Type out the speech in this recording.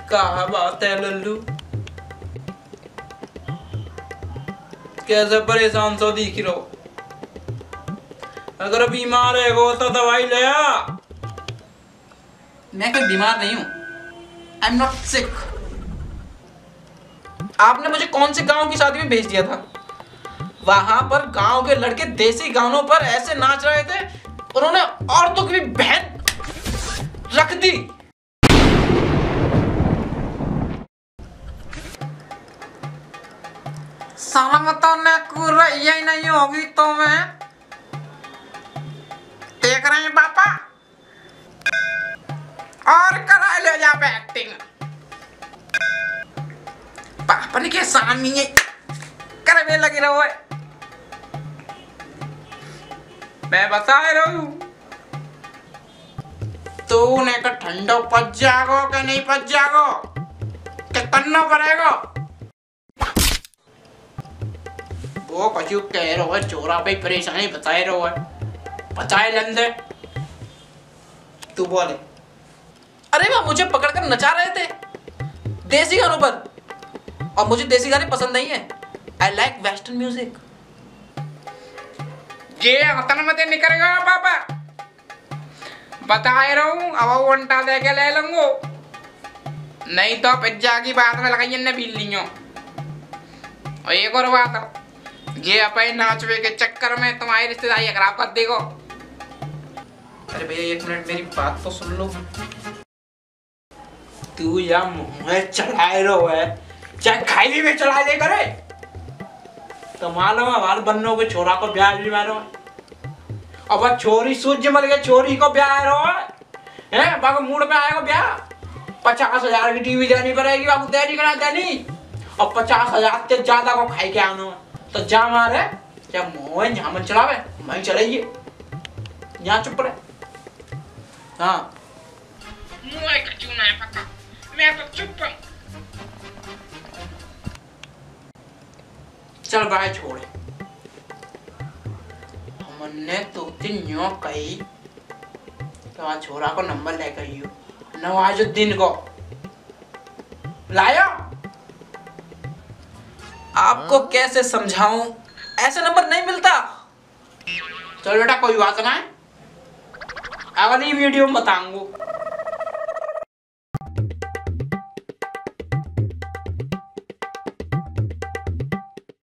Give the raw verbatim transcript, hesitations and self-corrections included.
क्या बात है लल्लू, कैसे परेशान सो दिख रहो। अगर बीमार है वो तो दवाई ले आ। मैं कोई बीमार नहीं हूं, आई एम नॉट सिक। आपने मुझे कौन से गांव की शादी में भेज दिया था? वहां पर गांव के लड़के देसी गानों पर ऐसे नाच रहे थे, उन्होंने औरतों की भी बहन रख दी। साला मतलब ने कुर यही नहीं होगी तो मैं देख रहे हैं पापा, और करा ले जा पे एक्टिंग। पापा ने क्या सामने करने लगी रहो है। मैं बता रहा हूं तूने का ठंडो पच जागो कि नहीं पच जागो कि करना पड़ेगा। वो कछु कह रहा है, चोरा पे परेशानी बताए रहा है, बचाए लंदे तू बोले। अरे वह मुझे पकड़कर नचा रहे थे देसी गानों पर, और मुझे देसी गाने पसंद नहीं है। I like western music. ये हतन मत निकलेगा पापा, बता रहा हूँ। अब वो अंटा दे के ले लूंगो, नहीं तो पिज्जा की बात में लगाइए न बिल्लियों। और एक और बात, ये अपने नाचवे के चक्कर में तुम्हारी रिश्तेदारी खराब कर देगो। अरे भैया एक मिनट मेरी बात तो सुन लो। तू या मुँह चढ़ाए रहो है, चाहे खाई में चढ़ा दे करे तो मालूम है वाल बन्नों के छोरा को ब्याह भी मारो। अब वह छोरी सूझ मर गया, छोरी को ब्याह रहो है, हैं बाबा मूड पे आएगा ब्याह। पचास हजार की टीवी देनी पड़ेगी बाबू, देनी करा देनी, और पचास हजार से ज्यादा को खाई के आना तो जा मारे जब मोह यहाँ मन चलावे मैं चलाइए, यहाँ चुप रहे। हाँ मुझे कचू नहीं पता, मैं तो चुप हूँ। चल बाय छोड़े, हमने तो दिन यूं कही तो आज छोरा को नंबर लेकर ही नवाजुद्दीन को लाया। आपको कैसे समझाऊं, ऐसे नंबर नहीं मिलता। चल बेटा कोई बात ना है, अगली वीडियो में बताऊंगा।